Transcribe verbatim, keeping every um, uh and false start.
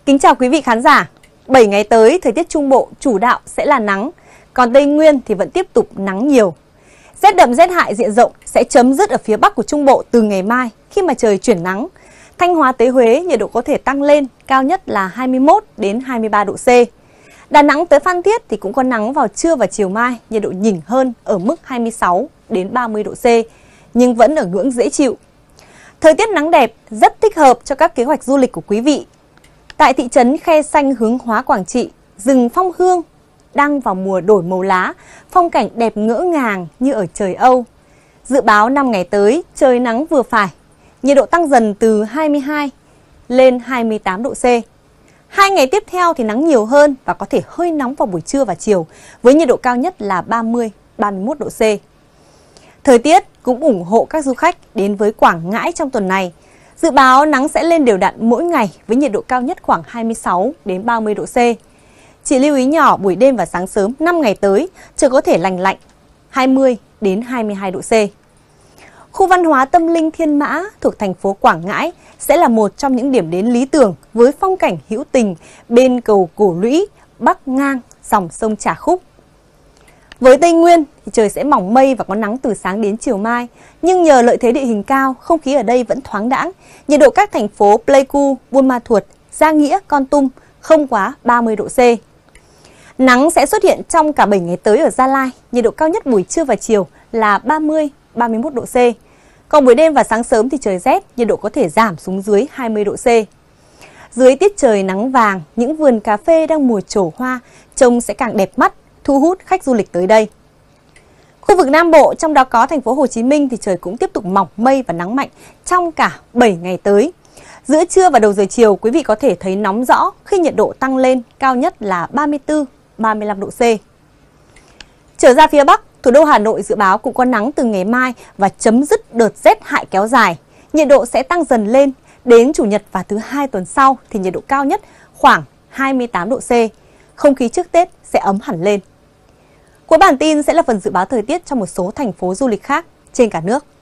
Kính chào quý vị khán giả. bảy ngày tới, thời tiết Trung Bộ chủ đạo sẽ là nắng, còn Tây Nguyên thì vẫn tiếp tục nắng nhiều. Rét đậm rét hại diện rộng sẽ chấm dứt ở phía Bắc của Trung Bộ từ ngày mai khi mà trời chuyển nắng. Thanh Hóa tới Huế nhiệt độ có thể tăng lên, cao nhất là hai mươi mốt đến hai mươi ba độ C. Đà Nẵng tới Phan Thiết thì cũng có nắng vào trưa và chiều mai, nhiệt độ nhỉnh hơn ở mức hai mươi sáu đến ba mươi độ C, nhưng vẫn ở ngưỡng dễ chịu. Thời tiết nắng đẹp rất thích hợp cho các kế hoạch du lịch của quý vị. Tại thị trấn Khe Sanh Hướng Hóa Quảng Trị, rừng phong hương đang vào mùa đổi màu lá, phong cảnh đẹp ngỡ ngàng như ở trời Âu. Dự báo năm ngày tới trời nắng vừa phải, nhiệt độ tăng dần từ hai mươi hai lên hai mươi tám độ C. Hai ngày tiếp theo thì nắng nhiều hơn và có thể hơi nóng vào buổi trưa và chiều, với nhiệt độ cao nhất là ba mươi đến ba mươi mốt độ C. Thời tiết cũng ủng hộ các du khách đến với Quảng Ngãi trong tuần này. Dự báo nắng sẽ lên đều đặn mỗi ngày với nhiệt độ cao nhất khoảng hai mươi sáu đến ba mươi độ C. Chỉ lưu ý nhỏ buổi đêm và sáng sớm năm ngày tới trời có thể lành lạnh hai mươi đến hai mươi hai độ C. Khu văn hóa tâm linh Thiên Mã thuộc thành phố Quảng Ngãi sẽ là một trong những điểm đến lý tưởng với phong cảnh hữu tình bên cầu Cổ Lũy bắc ngang dòng sông Trà Khúc. Với Tây Nguyên thì trời sẽ mỏng mây và có nắng từ sáng đến chiều mai, nhưng nhờ lợi thế địa hình cao, không khí ở đây vẫn thoáng đãng. Nhiệt độ các thành phố Pleiku, Buôn Ma Thuột, Gia Nghĩa, Kon Tum không quá ba mươi độ C. Nắng sẽ xuất hiện trong cả bảy ngày tới ở Gia Lai, nhiệt độ cao nhất buổi trưa và chiều là ba mươi đến ba mươi mốt độ C. Còn buổi đêm và sáng sớm thì trời rét, nhiệt độ có thể giảm xuống dưới hai mươi độ C. Dưới tiết trời nắng vàng, những vườn cà phê đang mùa trổ hoa trông sẽ càng đẹp mắt, thu hút khách du lịch tới đây. Khu vực Nam Bộ, trong đó có thành phố Hồ Chí Minh thì trời cũng tiếp tục mỏng mây và nắng mạnh trong cả bảy ngày tới. Giữa trưa và đầu giờ chiều, quý vị có thể thấy nóng rõ khi nhiệt độ tăng lên, cao nhất là ba mươi tư đến ba mươi lăm độ C. Trở ra phía Bắc, thủ đô Hà Nội dự báo cũng có nắng từ ngày mai và chấm dứt đợt rét hại kéo dài. Nhiệt độ sẽ tăng dần lên, đến Chủ nhật và thứ hai tuần sau thì nhiệt độ cao nhất khoảng hai mươi tám độ C. Không khí trước Tết sẽ ấm hẳn lên. Cuối bản tin sẽ là phần dự báo thời tiết cho một số thành phố du lịch khác trên cả nước.